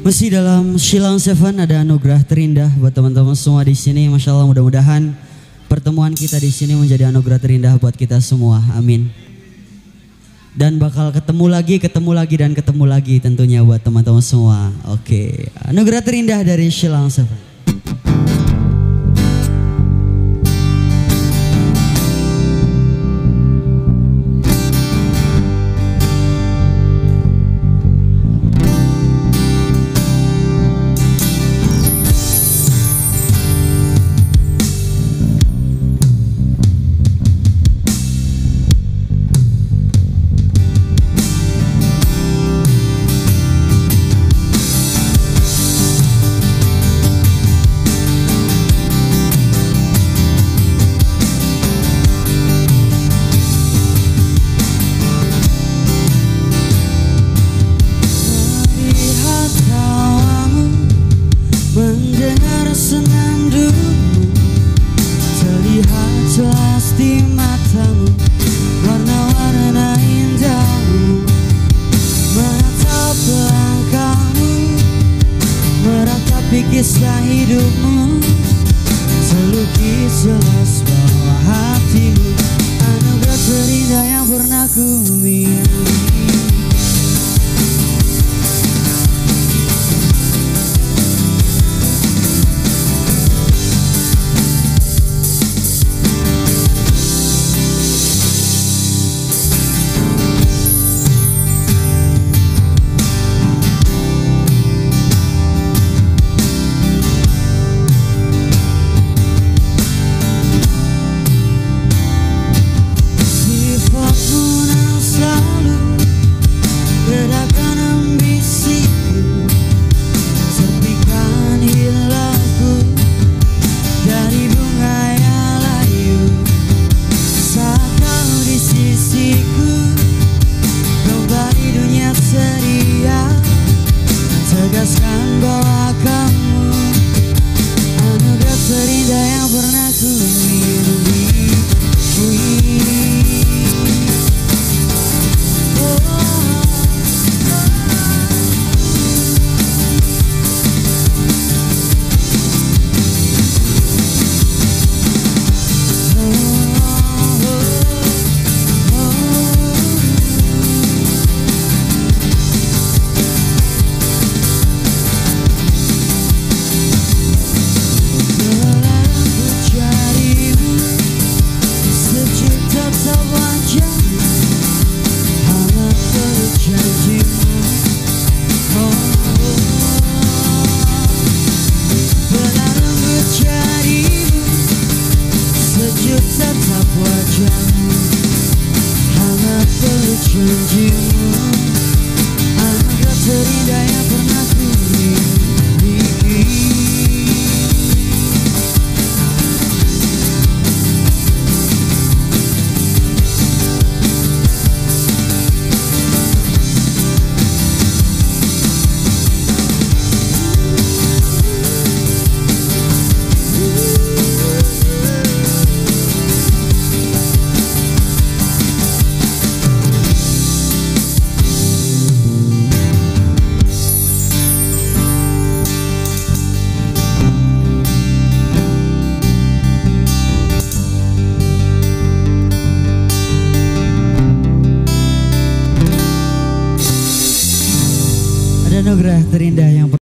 Masih dalam Shillong Seven ada anugerah terindah buat teman-teman semua di sini. Masya Allah, mudah-mudahan pertemuan kita di sini menjadi anugerah terindah buat kita semua. Amin. Dan bakal ketemu lagi dan ketemu lagi tentunya buat teman-teman semua. Oke, anugerah terindah dari Shillong Seven. Mendengar senandungmu, terlihat jelas di matamu, warna-warna indahmu, menatap langkahmu, meratapi kisah hidupmu, terlukis jelas bawah hatimu, anugerah terindah yang pernah ku miliki. Tegaskan bahwa kamu anugerah terindah yang pernah ku miliki. Tetap wajahmu, hangat peluk janjimu, anugerah terindah yang pernah ku miliki. Ada anugerah terindah yang